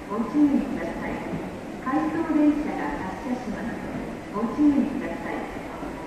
ご注意ください。回送電車が発車します。ご注意ください。